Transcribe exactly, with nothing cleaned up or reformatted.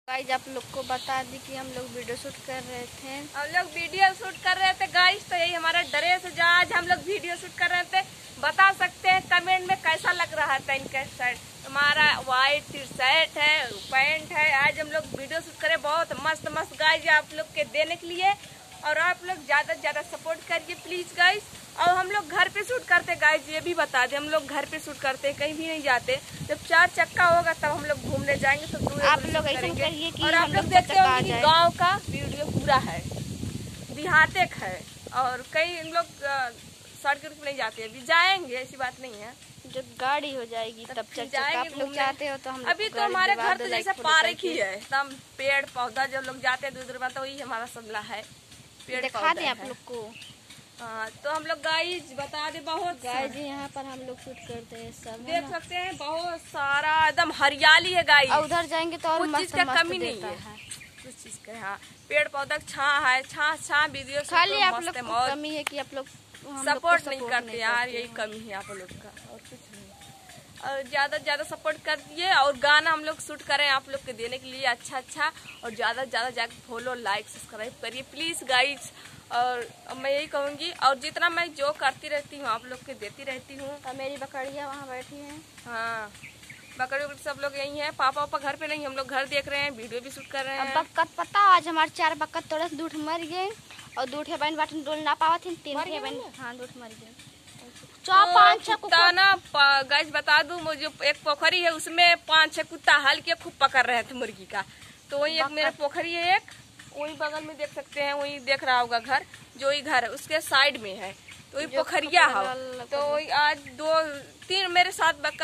Guys आप लोग को बता दी कि हम लोग वीडियो शूट कर रहे थे हम लोग वीडियो शूट कर रहे थे गाइस। तो यही हमारा ड्रेस है, आज हम लोग वीडियो शूट कर रहे थे। बता सकते हैं कमेंट में कैसा लग रहा था इनका शर्ट। हमारा व्हाइट टी शर्ट है, पैंट है। आज हम लोग वीडियो शूट करे बहुत मस्त मस्त गाइस आप लोग के देने के लिए। और आप लोग ज्यादा से ज्यादा सपोर्ट करिए प्लीज गाइस। और हम लोग घर पे शूट करते गाइस, ये भी बता दें, हम लोग घर पे शूट करते, कहीं भी नहीं जाते। जब चार चक्का होगा तब हम लोग घूमने जाएंगे तो दूर आप लोग ऐसा करिए कि और आप लोग देखते होंगे कि गाँव का वीडियो पूरा है, देहाते है। और कई हम लोग सड़क पे नहीं जाते, अभी जाएंगे, ऐसी बात नहीं है। जब गाड़ी हो जाएगी तब चक्का आप लोग चाहते हो तो हम लोग अभी तो हमारे घर तो जैसे पार्क ही है, एकदम पेड़ पौधा। जब लोग जाते हैं दूर दूर में तो वही हमारा सबला है, पेड़ दिखा दे आप लोग को। हाँ तो हम लोग गाइस बता दे, बहुत गाइस यहाँ पर हम लोग शूट करते हैं सब, देख सकते हैं बहुत सारा एकदम हरियाली है गाइस। उधर जाएंगे तो और कुछ चीज का कमी नहीं है, कुछ चीज का। हाँ पेड़ पौधा छा है, छा छा वीडियो खाली आप लोग को कमी है कि आप लोग सपोर्ट नहीं करते यार, यही कमी है आप लोग का और कुछ नहीं। और ज्यादा से ज्यादा सपोर्ट कर दिए और गाना हम लोग शूट करें आप लोग के देने के लिए अच्छा अच्छा। और ज्यादा से ज्यादा जाकर फॉलो लाइक सब्सक्राइब करिए प्लीज गाइस। और मैं यही कहूँगी, और जितना मैं जो करती रहती हूँ आप लोग के देती रहती हूँ। तो मेरी बकरियाँ वहाँ बैठी हैं। हाँ बकरी उकरी सब लोग यही है। पापा पापा घर पे नहीं, हम लोग घर देख रहे हैं, वीडियो भी शूट कर रहे हैं। बकत पता आज हमारे चार बकत थोड़ा दूध मर गए और दूध बहन बाटन डोल ना पावा थी, तीन बहन हाँ दूध मर गए। पाँच छह कुत्ता ना गाइस बता दूं, मुझे एक पोखरी है उसमें पांच छह कुत्ता हल के खूब पकड़ रहे थे मुर्गी का। तो वही एक मेरा पोखरी है, एक वही बगल में देख सकते हैं, वही देख रहा होगा घर, जो ही घर है उसके साइड में है, तो वही पोखरिया है। तो आज दो तीन मेरे साथ बकरा